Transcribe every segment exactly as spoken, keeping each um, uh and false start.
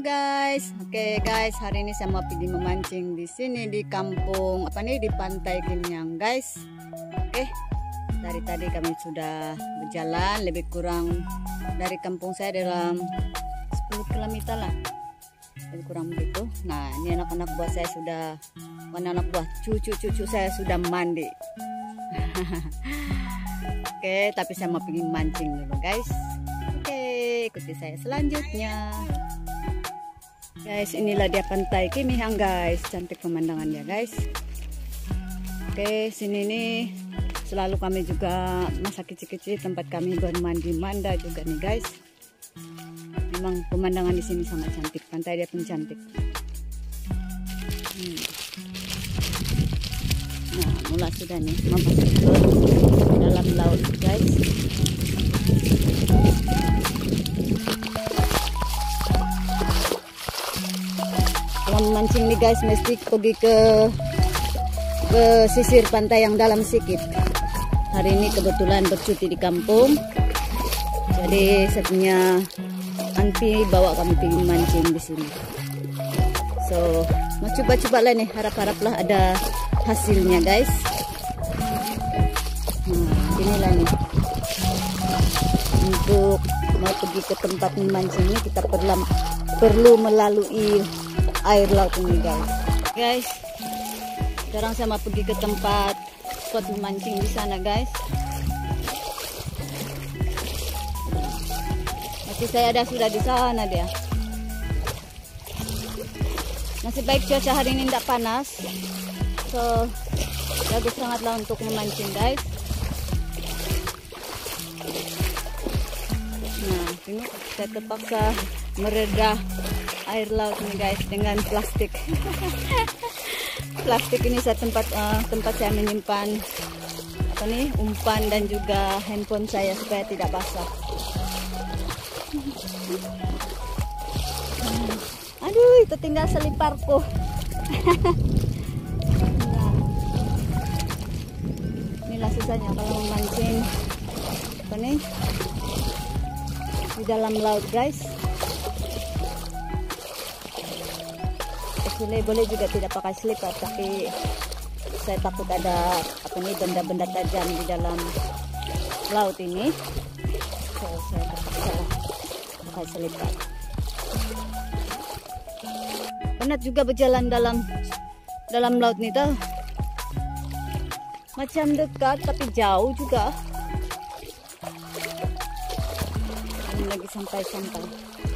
guys. Oke guys, hari ini saya mau pergi memancing di sini di kampung apa nih di Pantai Ginyang guys. Oke, dari tadi kami sudah berjalan lebih kurang dari kampung saya dalam sepuluh kilometer lah, lebih kurang begitu. Nah ini anak-anak buah saya sudah, mana anak buah cucu-cucu saya sudah mandi. Oke, tapi saya mau pergi mancing dulu guys. Oke, ikuti saya selanjutnya. Guys, inilah dia Pantai Ginyang guys. Cantik pemandangannya guys. Oke, sini nih selalu kami juga masa kecil-kecil tempat kami bermandi manda juga nih guys. Memang pemandangan di sini sangat cantik. Pantai dia pun cantik. Hmm. Nah, mulai sudah nih masuk ke dalam laut guys. Kalau memancing nih guys mesti pergi ke ke sisir pantai yang dalam sedikit. Hari ini kebetulan bercuti di kampung, jadi saya punya anti bawa kami pergi mancing di sini. So mau coba-coba lah nih, harap-haraplah ada hasilnya guys. Nah, inilah nih untuk mau pergi ke tempat memancing ini kita perlu perlu melalui air laut ini guys. Guys, sekarang saya mau pergi ke tempat spot memancing di sana guys. Masih saya ada sudah di sana dia. Masih baik cuaca hari ini tidak panas, so bagus sangatlah untuk memancing guys. Nah, ini saya terpaksa meredah air laut ini guys dengan plastik. Plastik ini saya tempat uh, tempat saya menyimpan apa nih umpan dan juga handphone saya supaya tidak basah. Aduh, itu tinggal seliparku. Nah, inilah susahnya kalau memancing apa nih di dalam laut guys. Boleh, boleh juga tidak pakai slipper, tapi saya takut ada apa nih benda-benda tajam di dalam laut ini, so saya terpaksa pakai slipper. Penat juga berjalan dalam dalam laut nih tuh, macam dekat tapi jauh juga. Ini lagi sampai-sampai.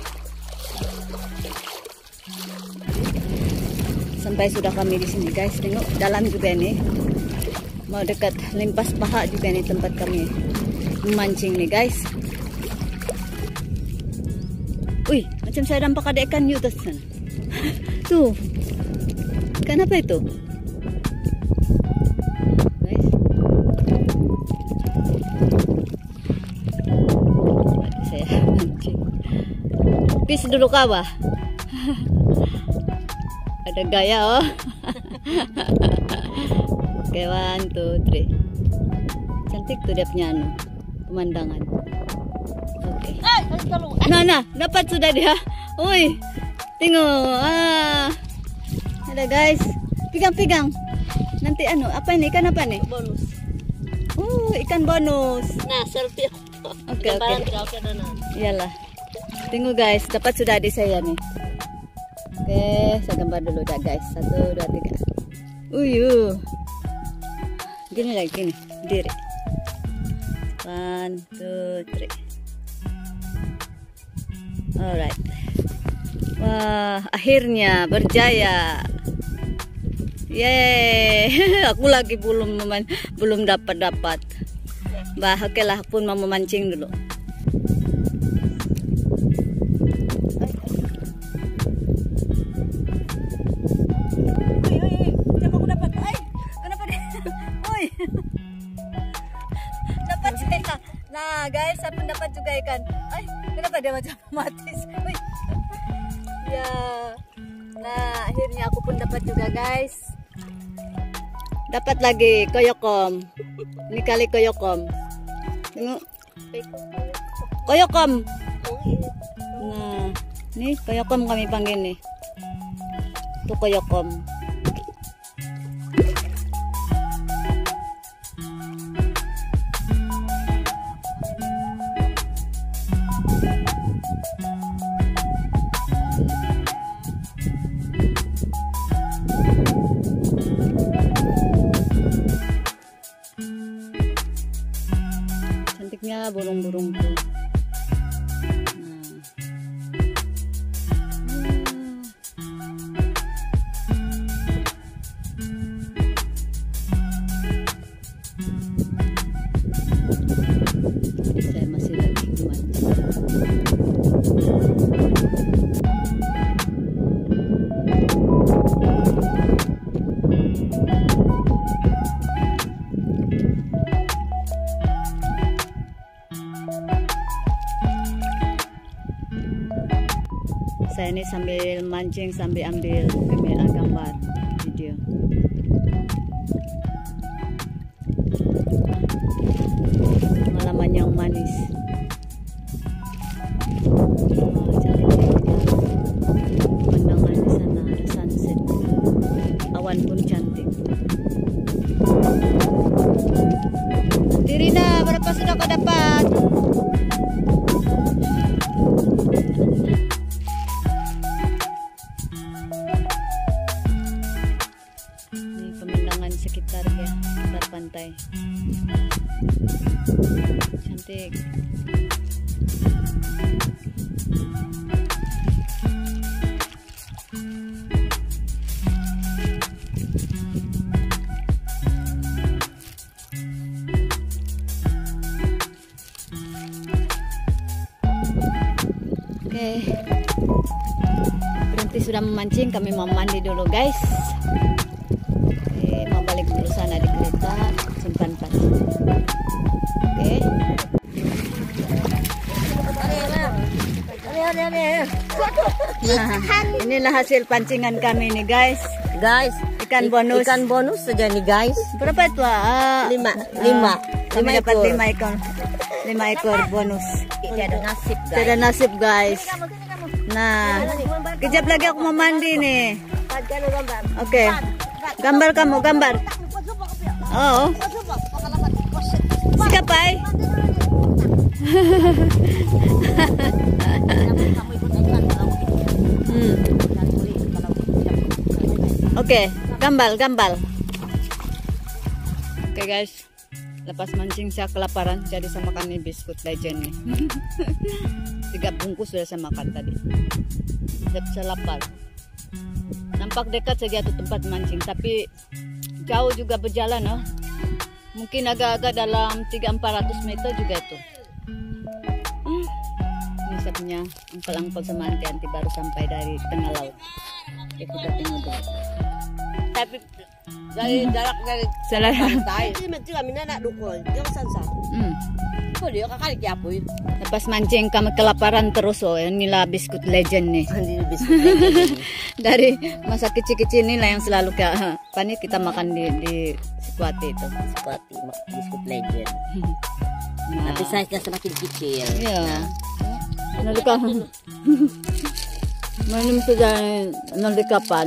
Sampai sudah kami di sini guys. Tengok dalam juga nih. Mau dekat Limpas Paha juga nih tempat kami memancing nih guys. Wih, macam saya nampak ada ikan hiu sana. Tuh. Ikan apa itu? Guys. Saya mancing. Pis dulu kawah. Ada gaya oh. Oke, one, two, three. Cantik tuh dia punya anu, pemandangan. Oke. Nah, nah, dapat sudah dia. Wih, tengok. Ah, ada guys. Pegang-pegang. Nanti anu, apa ini? Ikan apa nih? Bonus. Uh, ikan bonus. Nah, selfie. Oke, oke. Iyalah. Tengok guys, dapat sudah di saya nih. Oke, saya gambar dulu dah guys. Satu, dua, tiga. Uyuh. Gini lagi, gini. Diri. One, two, three. Alright. Wah, akhirnya berjaya. Yeay. Aku lagi belum meman belum dapat-dapat. Bah, oke lah, pun mau memancing dulu. Nah guys, saya pun dapat juga ikan. Ay, kenapa dia macam mati? Ya. Nah, akhirnya aku pun dapat juga guys. Dapat lagi koyokom. Ini kali koyokom. Tengok. Koyokom. Nah, Nih, koyokom kami panggil nih. Itu koyokom. Cantiknya burung-burung tuh. Saya masih lagi saya ini sambil mancing sambil ambil gambar video. Pengalaman yang manis. Oh, cantik pemandangan di sana, ada sunset, awan pun cantik. Tirina, berapa sudah kau dapat? Ini pemandangan sekitar ya, sekitar pantai. Cantik. Oke, berhenti sudah memancing, kami mau mandi dulu guys. Oke, mau balik dulu sana di kereta, simpan pas. Oke. Nah, inilah hasil pancingan kami nih guys. Guys, Ikan bonus. Ikan bonus saja nih guys. Berapa itu? Ah, Lima, ah, lima, Kami lima dapat ekor. lima ekor. Lima ekor bonus. Tidak ada nasib guys. Tidak nasib guys. Nah, kejap lagi aku mau mandi nih. Oke, gambar kamu, gambar. Oh, sikapai. Hmm. Oke, gambal, gambal. Oke guys, lepas mancing saya kelaparan, jadi saya makan nih biskuit legend nih. Tiga bungkus sudah saya makan tadi. Saya bisa lapar. Nampak dekat saja tuh tempat mancing, tapi jauh juga berjalan, oh. Mungkin agak-agak dalam tiga sampai empat ratus meter juga itu. Hmm. Ini saya punya angkel-angkel sama anti-anti baru sampai dari tengah laut. Ya, kita tengok dulu. Tapi dari jarak dari Salah. pantai. Ini mesti kami nak dukul. Dia sansa. Hmm. Kok dia kakak diapuin? Lepas mancing kami kelaparan terus, oh. Inilah biskuit legend nih. Ini biskuit legend. Dari masa kecil-kecil inilah yang selalu ke apa nih kita makan di di Sikuati itu. Seperti biskuit legend. Nah, Tapi size-nya semakin kecil. iya. Nanti kan minum sudah nanti kapan?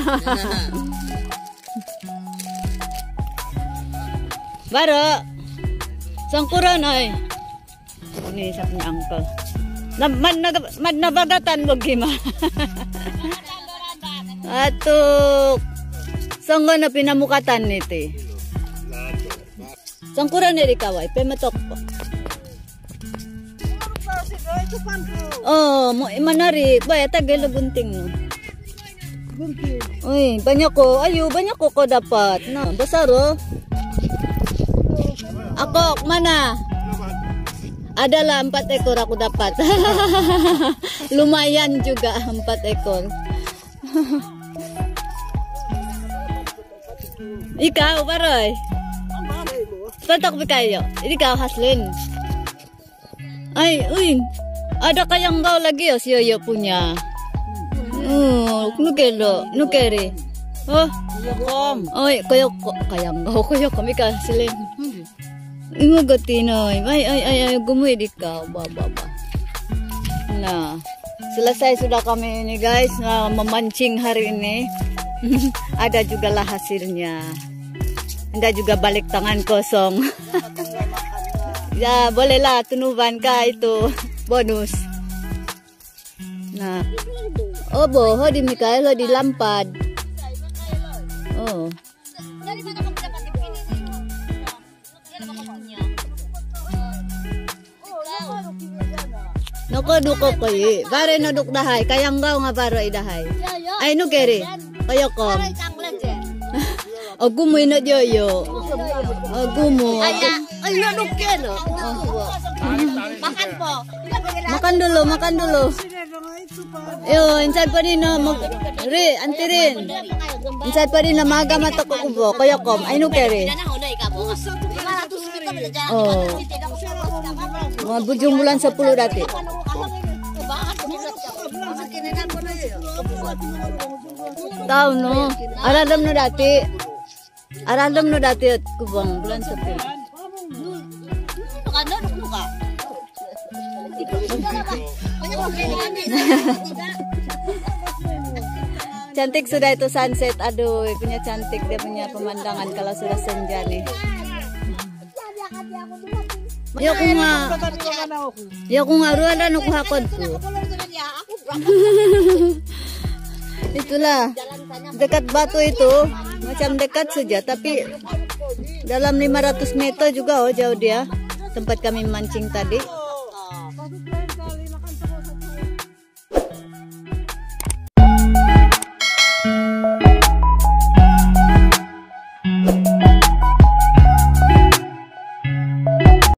Baru sangkuran ay. Ini sa punya uncle. Na man na man nabagatan mo gima. Atuk. Sanggo na pinamukatan niti. Sangkuran ni kaway pematok po. Oh, mo manari, bay tagalo bunting no. Bunting. Uy, banyak ko. Ayo, banyak ko ko dapat. Na, basaro. Ako, mana? Adalah empat ekor aku dapat. Lumayan juga empat ekor. Ikaw, baroy. Patok ba kayo? Ikaw, Haslin. Ay, uy. Ada kayanggao lagi oh, si Yoyo punya. Oh, nukelo, nukeri. Oh, Kom. oy, kayo kayanggao, kayo kami ka Haslin. Ingo gatinoy. Ay ay ay ay gumuy di ka ba ba ba. Na. Selesai sudah kami ini guys, nah, memancing hari ini. Ada juga lah hasilnya. Anda juga balik tangan kosong. Ya bolehlah tunuban ka itu bonus. Nah, oh boh di Mikael di Lampad. Oh. Noko duko ko yi. Bare no duk dahay. Kayang gaw nga baro ay dahay. Ay no kere. Kayo kom. Ogumo ina joyo. Ogumo. Ay, no kero. Makan po. Makan dulu, makan dulu. Yo, inside pa rin na mag... Re, antirin. Inside pa rin na maga mata ko kubo. Kayo kom. Ay no kere. Oh. Mga bujung bulan sepuluh dati. Tahu no. Aradam no dati. Aradam no dati at kubang bulan sepuluh. Cantik sudah itu sunset. Aduh, punya cantik dia punya pemandangan kalau sudah senja nih. Ya ko nga. Ya ko nga ruala no kuhakod ko. Itulah. Dekat batu itu, macam dekat saja tapi dalam lima ratus meter juga oh jauh dia tempat kami mancing tadi.